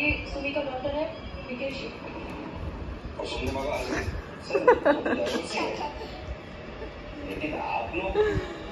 ये सुमी का डॉक्टर है विकेश। और सुनने मगा लेकिन आप लोग